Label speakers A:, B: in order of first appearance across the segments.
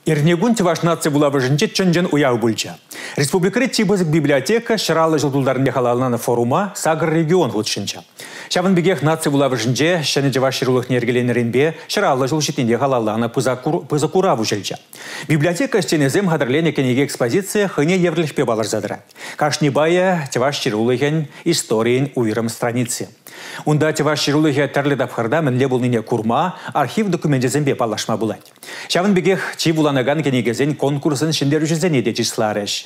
A: Ирнегун Чуваш нация была выжинчет чонжен уяу бульча. Республикары Чибызык библиотека шыралы жылдулдарында халалынан форума Сагр регион лучшинча. Шавын бегех нация была выжинче, шаны Чуваш шырулых нергеленеринбе шыралы жылшитинде халалана пызакура вужельча. Библиотека стенезем хадырлене кенеге экспозиция хыне еврлишпе балар задыра. Кашнибая Чуваш шырулыхен историен уйрым страницы. Унда Чуваш шырулыхе тәрлі дапхарда мінле булныне курма архив документезембе палашма булать. Шавын бегех Чибуланаган кенегезен конкурсын шиндерүшізен еде числарыш.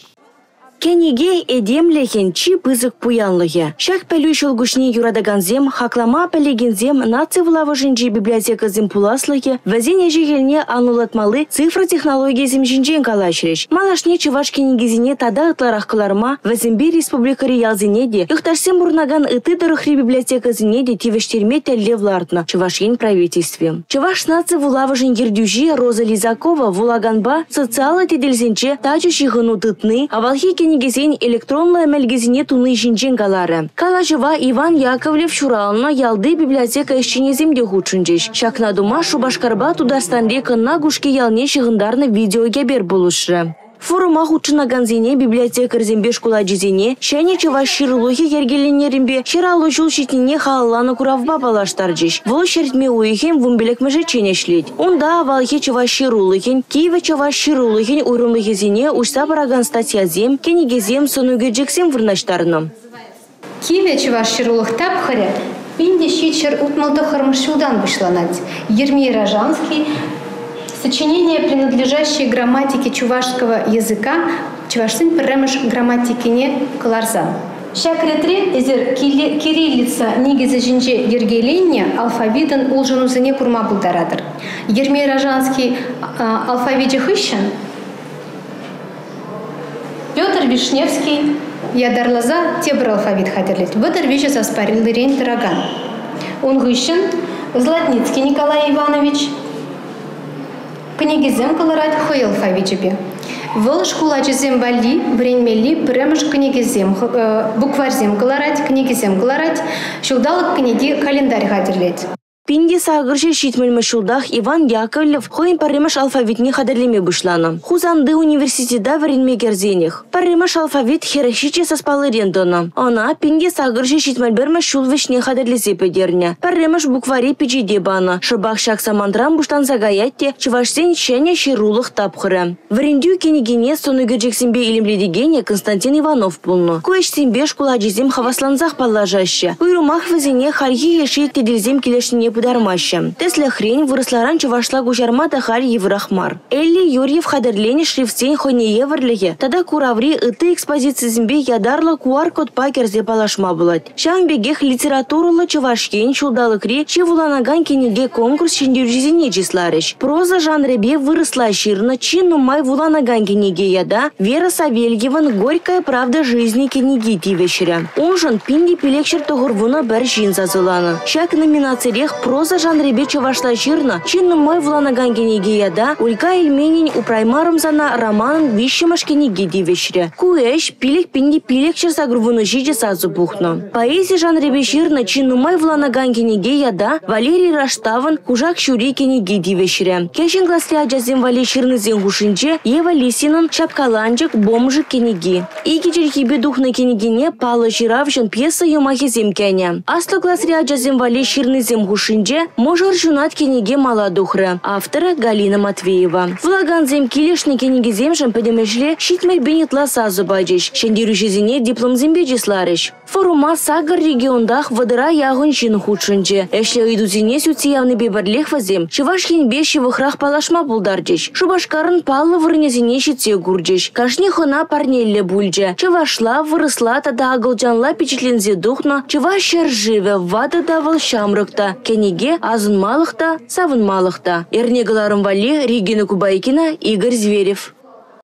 B: Кенеге эдемлехен чи пызык пуянлығы. Шак пәлі шылгушни юрадаганзем, хаклама пәлегензем нация влавышынчи библиотека земпуласлығы, вәзен ежегеліне анулатмалы цифра технология земжинжен калашреш. Малашне Чуваш кенегезіне тада ытларах кыларма, вәзенбе республикари ялзенеде, юхтарсем бурнаган ыты дырыхри библиотека зенеде тивештерме тәлле влартна Чувашен правительстве. Чуваш нация влавышын ердюжи Роза Лизакова вулаганба социалы тедельзенче тачущий гыну тытны, авалхи кенегезен электронлы әмәлгезіне туны жинжен калары. Калажыва Иван Яковлев шуралына ялды библиотека ешченеземде худшынжеш. Шакна дума Шубашкарба Тударстанде кынна гушке ялне шығындарны видеоге бер болушры. Форума худшынаганзене библиотекар зембе школа жезене, шәне Чуваш шырылухи ергеленерімбе, шыралы жол шетіне халаланы куравба балаштаржеш. Вол шертме уйхен вумбелек мәжечене шлет. Онда авалхи Чуваш шырылухен, Киеве Чуваш шырылухен урымлыхезене ушса бараган статьязем, кенегезем сонугеджексем вырнаштарным.
C: Киеве Чуваш шырылух тапхаре, пинде щичер утмалды хырмышудан вышланать. Ермей Рожанский, сочинение, принадлежащее грамматике чувашского языка, чувашсын пірремыш грамматикине кыларза. Шакретре эзер кириллица нигезе жинже ергеленне алфавитын улжынузыне курма булдарадыр. Ермей Рожанский алфавиде хыщен, Петр Вишневский ядарлаза тебір алфавит хадерлет. Выдыр вещи заспарил дырень дыраган. Он хыщен Златницкий Николай Иванович, книгизем каларать хой алфавитебе. Вол школа жезем вали, времели, премыш книгизем, букварзем каларать, книгизем каларать, шулдалык книги календарь хадерлет.
B: Пинде сагыршы шитмельмі шулдах Иван Яковлев хойын парремыш алфавитне хадерлеме бұшланы. Хузанды университета варенме керзенех. Парремыш алфавит херашиче саспалы рендона. Она пинде сагыршы шитмельбермі шулвышне хадерлесе педерне. Парремыш буквари печеде бана. Шыбах шак самандрам буштан загаятте Чувашсен шене ширулых тапхыры. Варендю кенегене сонугеджексембе илемледегене Константин Иванов пулну. Куэшсембе школа жезем хавасланзах паллажаще. Уйрумах вазене харьи еши теделзем келешне пудармаща. Тесля хрень выросларан Чувашла гужарма тахаль еврахмар. Элли Юрьев хадерлени шрифтсень хоне еврлихе. Тада кураври ыты экспозиции зембе ядарла куар-код пакерзе палашма булать. Шам бегех литературулы Чувашкен шулдалыкри чевуланаган кенеге конкурс шиндюржизине числарыш. Проза жанребе выросла ширно чину май вуланаган кенеге яда Вера Савельеван горькая правда жизни кенеги тивешря. Ужин пинди пилекшер тогурвуна бір жин зазыланы. Шак номинацирех проза жанребе Чувашла жирна, чинным мой вланаган кенеге яда, Улька Ильменин упраймарым зана романын вишемаш кенеге дивешре. Куэш пилек пинди пилекшер сагрувуну жиже сазу бухну. Поэзия жанребе жирна, чинным мой вланаган кенеге яда, Валерий Раштаван кужак шури кенеге дивешре. Кешен классле аджазем вали ширнызен гушинче, Ева Лисинын шапкаланчык бомжик кенеги. Иги черхибе духна кенегене палы жиравжын пьеса юмахезем кене. Аслы классле аджазем вали ширнызем гушинче, можар жунат кенеге маладухры. Авторы Галина Матвеева. Влаганзем килешни кенегеземжен подемешле шитмель бенетла сазу баджиш. Шендирушезине диплом зембеджисларыш. Форума Сагр региондах вадыра ягын жин худшынче. Эшле идузине сюциявны бебарлех вазем. Чувашхин беши вахрах палашма булдарджиш. Шубашкарын паллы вырнезине шитсе гурджиш. Кашни хона парнелле бульджа. Чувашла вырысла тада агалджанла печетлензе духна. Чувашер живе вада давал шамрыкта. Кенеге азын малықта, савын малықта. Эрнегаларым вали Регина Кубайкина, Игорь Зверев.